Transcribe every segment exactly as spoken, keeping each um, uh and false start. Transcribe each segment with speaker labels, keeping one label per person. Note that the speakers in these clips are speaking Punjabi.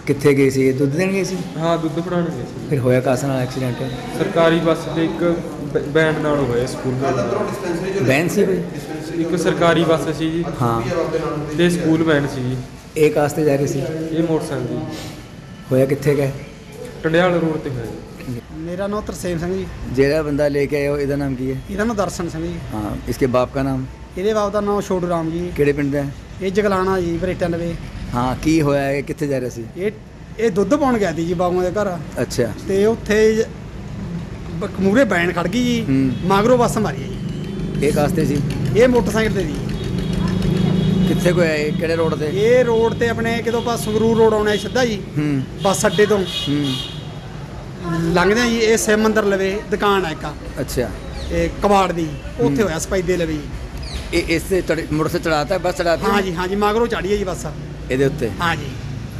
Speaker 1: कित्थे गए सी? दुध देन गए सी?
Speaker 2: हाँ दुध फड़ाने गए सी।
Speaker 1: फिर होया कास नाल एक्सीडेंट?
Speaker 2: सरकारी बस ते एक बैंड नाल होया स्कूल वैन।
Speaker 1: वैन सी कोई?
Speaker 2: एक सरकारी बस सी जी।
Speaker 1: हाँ
Speaker 2: ते स्कूल वैन सी जी।
Speaker 1: ਇਹ ਕਾਸ ਤੇ ਜਾ ਰਹੇ ਸੀ?
Speaker 2: ये मोटरसाइकिल जी।
Speaker 1: ਹੋਇਆ ਕਿੱਥੇ ਗਏ?
Speaker 2: टंडियाल रोड ते होया।
Speaker 3: मेरा नाम तरसेम सिंह जी।
Speaker 1: ਜਿਹੜਾ ਬੰਦਾ ਲੈ ਕੇ ਆਇਆ ਉਹ ਇਹਦਾ ਨਾਮ ਕੀ ਹੈ?
Speaker 3: ਇਹਦਾ ਨਾਮ ਦਰਸ਼ਨ ਸਿੰਘ ਜੀ।
Speaker 1: ਹਾਂ इसके बाप का नाम?
Speaker 3: ਇਹਦੇ ਬਾਪ ਦਾ ਨਾਮ ਛੋਟੂ ਰਾਮ ਜੀ।
Speaker 1: ਕਿਹੜੇ ਪਿੰਡ ਦਾ ਹੈ?
Speaker 3: ਇਹ ਜਗਲਾਣਾ ਜੀ ਬਰੇਟਾ ਨਵੇਂ।
Speaker 1: ਹਾਂ ਕੀ ਹੋਇਆ? ਇਹ ਕਿੱਥੇ ਜਾ ਰਿਹਾ ਸੀ?
Speaker 3: ਇਹ ਇਹ ਦੁੱਧ ਪਾਉਣ ਗਿਆ ਸੀ ਜੀ ਬਾਬੂਆਂ ਦੇ ਘਰ।
Speaker 1: ਅੱਛਾ
Speaker 3: ਤੇ ਉੱਥੇ ਮੂਹਰੇ ਬੈਨ ਖੜ ਗਈ ਜੀ।
Speaker 1: ਹੂੰ।
Speaker 3: ਮਗਰੋਂ ਬੱਸ ਮਾਰੀ ਜੀ।
Speaker 1: ਇਹ ਕਾਸ ਤੇ ਸੀ?
Speaker 3: ਇਹ ਮੋਟਰਸਾਈਕਲ ਤੇ ਜੀ।
Speaker 1: ਕਿੱਥੇ ਕੋਈ ਆਏ? ਕਿਹੜੇ ਰੋਡ ਤੇ?
Speaker 3: ਇਹ ਰੋਡ ਤੇ ਆਪਣੇ ਕਿਦੋਂ ਆਪਾਂ ਸੰਗਰੂਰ ਰੋਡ ਆਉਣਾ ਸਿੱਧਾ ਜੀ।
Speaker 1: ਹੂੰ।
Speaker 3: ਬੱਸ ਅੱਡੇ ਤੋਂ
Speaker 1: ਹੂੰ।
Speaker 3: ਲੰਘਦੇ ਆ ਜੀ। ਇਹ ਸਿਵ ਮੰਦਰ ਲਵੇ ਦੁਕਾਨ ਆ ਇੱਕ
Speaker 1: ਅੱਛਾ
Speaker 3: ਇਹ ਕਬਾੜ ਦੀ। ਉੱਥੇ ਹੋਇਆ ਸਪਾਈਦੇ ਲਵੇ ਜੀ।
Speaker 1: ਇਹ ਇਸ ਤੇ ਚੜ੍ਹ- ਮੋਟਰ ਸੇ ਚੜਾਤਾ ਬਸ ਚੜਾਤੀ?
Speaker 3: ਹਾਂ ਜੀ ਹਾਂ ਜੀ ਮਗਰੋਂ ਚੜੀ ਹੈ ਜੀ ਬੱਸ।
Speaker 1: ਇਹਦੇ ਉੱਤੇ?
Speaker 3: ਹਾਂ ਜੀ।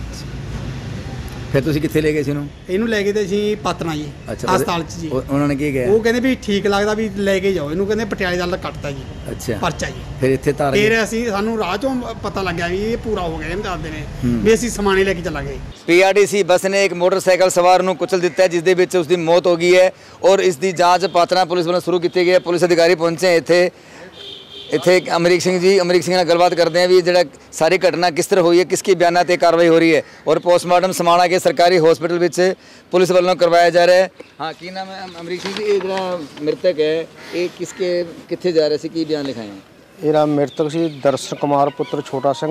Speaker 1: ਫਿਰ ਤੁਸੀਂ ਕਿੱਥੇ ਲੈ ਗਏ ਸੀ ਉਹਨੂੰ?
Speaker 3: ਇਹਨੂੰ ਲੈ ਗਏ ਤੇ ਅਸੀਂ ਪਾਤਨਾ ਜੀ
Speaker 1: ਅੱਛਾ
Speaker 3: ਹਸਪਤਾਲ 'ਚ ਜੀ।
Speaker 1: ਉਹ- ਉਹਨਾਂ ਨੇ ਕੀ ਕਿਹਾ?
Speaker 3: ਉਹ ਕਹਿੰਦੇ ਵੀ ਠੀਕ ਲੱਗਦਾ ਵੀ ਲੈ ਕੇ ਜਾਓ ਇਹਨੂੰ। ਕਹਿੰਦੇ ਪਟਿਆਲੇ ਦਾ ਕੱਟਤਾ ਜੀ
Speaker 1: ਅੱਛਾ
Speaker 3: ਪਰਚਾ ਜੀ।
Speaker 1: ਫਿਰ ਇੱਥੇ ਧਾਰ
Speaker 3: ਫਿਰ ਅਸੀਂ ਸਾਨੂੰ ਰਾਹ ਚੋਂ ਪਤਾ ਲੱਗਿਆ ਵੀ ਇਹ ਪੂਰਾ ਹੋ ਗਿਆ ਇਹਨੂੰ ਦੱਸਦੇ ਨੇ ਵੀ ਅਸੀਂ ਸਮਾਣੇ ਲੈ ਕੇ ਚੱਲਾਂਗੇ।
Speaker 1: ਪੀਆਰਟੀਸੀ ਬੱਸ ਨੇ ਇੱਕ ਮੋਟਰਸਾਈਕਲ ਸਵਾਰ ਨੂੰ ਕੁਚਲ ਦਿੱਤਾ ਹੈ, ਜਿਸ ਦੇ ਵਿੱਚ ਉਸ ਦੀ ਮੌਤ ਹੋ ਗਈ ਹੈ ਔਰ ਇਸ ਦੀ ਜਾਂਚ ਪਾਤਨਾ ਪੁਲਿਸ ਵੱਲੋਂ ਸ਼ੁਰੂ ਕੀਤੀ ਗਈ ਹੈ। ਪੁਲਿਸ ਅਧਿਕਾਰੀ ਪਹੁੰਚੇ ਇੱਥੇ ਇੱਥੇ ਅਮਰੀਕ ਸਿੰਘ ਜੀ ਅਮਰੀਕ ਸਿੰਘ ਨਾਲ ਗੱਲਬਾਤ ਕਰਦੇ हैं भी ਜਿਹੜਾ ਸਾਰੀ ਘਟਨਾ ਕਿਸ ਤਰ੍ਹਾਂ ਹੋਈ ਹੈ, ਕਿਸ ਕੀ ਬਿਆਨਾਂ ਤੇ ਕਾਰਵਾਈ ਹੋ ਰਹੀ ਹੈ ਔਰ ਪੋਸਟਮਾਰਟਮ ਸਮਾਣਾ ਕੇ ਸਰਕਾਰੀ ਹਸਪੀਟਲ ਵਿੱਚ ਪੁਲਿਸ ਵੱਲੋਂ ਕਰਵਾਇਆ ਜਾ ਰਿਹਾ ਹੈ। ਹਾਂ ਕੀ ਨਾਮ ਹੈ ਅਮਰੀਕ ਸਿੰਘ ਜੀ? ਇਹ ਜਿਹੜਾ ਮ੍ਰਿਤਕ ਹੈ ਇਹ ਕਿਸਕੇ ਕਿੱਥੇ ਜਾ ਰਹੇ ਸੀ, ਕੀ ਬਿਆਨ ਲਿਖਾਏ हैं?
Speaker 4: ਇਹਦਾ ਮ੍ਰਿਤਕ ਸੀ ਦਰਸ਼ਨ ਕੁਮਾਰ ਪੁੱਤਰ ਛੋਟਾ ਸਿੰਘ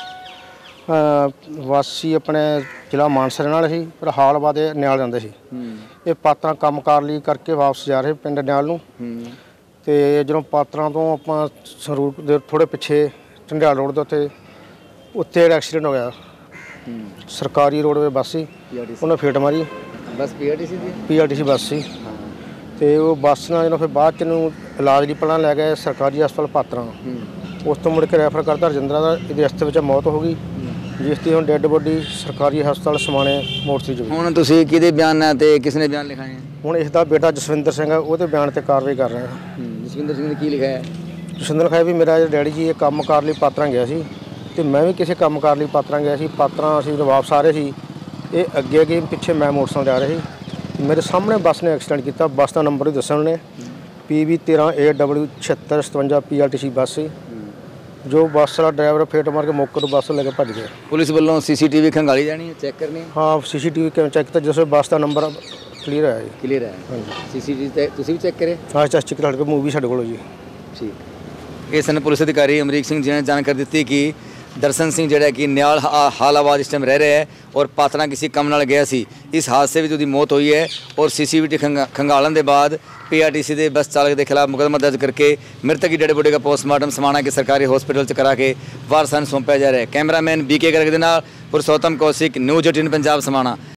Speaker 4: ਵਾਸੀ ਆਪਣੇ ਜ਼ਿਲ੍ਹਾ ਮਾਨਸਾ ਨਾਲ ਸੀ ਪਰ ਹਾਲਵਾ ਦੇ ਨਿਆਲ ਜਾਂਦੇ ਸੀ। ਇਹ ਪਾਤਰਾਂ ਕੰਮਕਾਰ ਲਈ ਕਰਕੇ ਵਾਪਸ ਜਾ ਰਹੇ ਪਿੰਡ ਨਿਆਲ ਨੂੰ। ਤੇ ਜਦੋਂ ਪਾਤਰਾਂ ਤੋਂ ਆਪਾਂ ਸੰਗਰੂਰ ਦੇ ਥੋੜੇ ਪਿੱਛੇ ਝੰਡਿਆਲ ਰੋਡ ਦੇ ਉੱਤੇ ਉੱਤੇ ਐਕਸੀਡੈਂਟ ਹੋ ਗਿਆ। ਸਰਕਾਰੀ ਰੋਡਵੇ ਬੱਸ ਸੀ ਉਹਨੇ ਫੇਟ ਮਾਰੀ।
Speaker 1: ਬਸ ਪੀਆਰਟੀਸੀ ਦੀ
Speaker 4: ਪੀਆਰਟੀਸੀ ਬੱਸ ਸੀ ਤੇ ਉਹ ਬੱਸ ਨਾਲ ਜਦੋਂ ਫਿਰ ਬਾਅਦ ਚ ਨੂੰ ਇਲਾਜ ਲਈ ਪਹਿਲਾਂ ਲੈ ਗਏ ਸਰਕਾਰੀ ਹਸਪਤਾਲ ਪਾਤਰਾਂ। ਉਸ ਤੋਂ ਮੁੜ ਕੇ ਰੈਫਰ ਕਰਤਾ ਰਜਿੰਦਰਾ ਦਾ। ਇਹਦੇ ਰਸਤੇ ਵਿੱਚ ਮੌਤ ਹੋ ਗਈ ਜਿਸ ਦੀ ਹੁਣ ਡੈੱਡ ਬੋਡੀ ਸਰਕਾਰੀ ਹਸਪਤਾਲ ਸਮਾਣੇ ਮੋਰਚੀ 'ਚ।
Speaker 1: ਹੁਣ ਤੁਸੀਂ ਕਿਹਦੇ ਬਿਆਨ ਹੈ ਤੇ ਕਿਸ ਨੇ ਬਿਆਨ ਲਿਖਾਏ ਹੈ?
Speaker 4: ਹੁਣ ਇਸ ਦਾ ਬੇਟਾ ਜਸਵਿੰਦਰ ਸਿੰਘ ਹੈ ਉਹਦੇ ਬਿਆਨ ਤੇ ਕਾਰਵਾਈ ਕਰ ਰਹੇ ਹਾਂ।
Speaker 1: ਜਸਵਿੰਦਰ ਸਿੰਘ ਨੇ ਕੀ ਲਿਖਿਆ ਹੈ?
Speaker 4: ਜਸਵਿੰਦਰ ਲਿਖਾਇਆ ਵੀ ਮੇਰਾ ਡੈਡੀ ਜੀ ਇਹ ਕੰਮ ਕਾਰ ਲਈ ਪਾਤਰਾਂ ਗਿਆ ਸੀ ਤੇ ਮੈਂ ਵੀ ਕਿਸੇ ਕੰਮ ਕਾਰ ਲਈ ਪਾਤਰਾਂ ਗਿਆ ਸੀ। ਪਾਤਰਾਂ ਅਸੀਂ ਵਾਪਸ ਆ ਰਹੇ ਸੀ, ਇਹ ਅੱਗੇ ਅੱਗੇ ਪਿੱਛੇ ਮੈਂ ਮੋਟਰਸਾਈਕਲ ਜਾ ਰਿਹਾ ਸੀ। ਮੇਰੇ ਸਾਹਮਣੇ ਬੱਸ ਨੇ ਐਕਸੀਡੈਂਟ ਕੀਤਾ। ਬੱਸ ਦਾ ਨੰਬਰ ਵੀ ਦੱਸਿਆ ਉਹਨੇ ਪੀ ਵੀ ਤੇਰਾਂ ਏ ਡਬਲਿਊ ਛਿਹੱਤਰ ਸਤਵੰਜਾ ਪੀ ਆਰ ਟੀ ਸੀ ਬੱਸ ਸੀ। ਜੋ ਬੱਸ ਵਾਲਾ ਡਰਾਈਵਰ ਫੇਟ ਮਾਰ ਕੇ ਮੌਕੇ ਤੋਂ ਬੱਸ ਲੈ ਕੇ ਭੱਜ ਗਿਆ।
Speaker 1: ਪੁਲਿਸ ਵੱਲੋਂ ਸੀਸੀਟੀਵੀ ਖੰਗਾਲੀ ਜਾਣੀ ਹੈ, ਚੈੱਕ ਕਰਨੀ ਹੈ?
Speaker 4: ਹਾਂ ਸੀਸੀਟੀਵੀ ਕਿਵੇਂ ਚੈੱਕ ਕੀਤਾ ਜਿਸ ਵੇਲੇ ਬੱਸ ਦਾ ਨੰਬਰ ਕਲੀਅਰ ਹੈ ਜੀ।
Speaker 1: ਕਲੀਅਰ ਹੈ?
Speaker 4: ਹਾਂਜੀ
Speaker 1: ਸੀਸੀਟੀਵੀ ਤੇ ਤੁਸੀਂ ਵੀ ਚੈੱਕ ਕਰੇ?
Speaker 4: ਹਾਂ ਚੈੱਕ ਕਰ ਕੇ ਮੂਵੀ ਸਾਡੇ ਕੋਲ ਜੀ।
Speaker 1: ਠੀਕ। ਇਹ ਸਨ ਪੁਲਿਸ ਅਧਿਕਾਰੀ ਅਮਰੀਕ ਸਿੰਘ ਜੀ ਨੇ ਜਾਣਕਾਰੀ ਦਿੱਤੀ ਕਿ ਦਰਸ਼ਨ ਸਿੰਘ ਜਿਹੜਾ ਕਿ ਨਿਆਲ ਹਾਲਾਬਾਦ ਇਸ ਟਾਈਮ ਰਹਿ ਰਿਹਾ ਹੈ ਔਰ ਪਾਤਨਾ ਕਿਸੇ ਕੰਮ ਨਾਲ ਗਿਆ ਸੀ। ਇਸ ਹਾਦਸੇ ਵਿੱਚ ਉਹਦੀ ਮੌਤ ਹੋਈ ਹੈ ਔਰ ਸੀਸੀਟੀਵੀ ਖੰਗਾ ਖੰਗਾਲਣ ਦੇ ਬਾਅਦ ਪੀਆਰਟੀਸੀ ਦੇ ਬੱਸ ਚਾਲਕ ਦੇ ਖਿਲਾਫ ਮੁਕੱਦਮਾ ਦਰਜ ਕਰਕੇ ਮ੍ਰਿਤਕ ਦੀ ਡੈਡ ਬੋਡੀ ਦਾ ਪੋਸਟਮਾਰਟਮ ਸਮਾਣਾ ਕੇ ਸਰਕਾਰੀ ਹਸਪੀਟਲ 'ਚ ਕਰਾ ਕੇ ਵਾਰਸਾਂ ਨੂੰ ਸੌਂਪਿਆ ਜਾ ਰਿਹਾ ਹੈ। ਕੈਮਰਾਮੈਨ ਬੀਕੇ ਗਰਗ ਦੇ ਨਾਲ ਪੁਰਸ਼ੋਤਮ ਕੌਸ਼ਿਕ, ਨਿਊਜ਼ ਅਠਾਰਾਂ ਪੰਜਾਬ ਸਮਾਣਾ।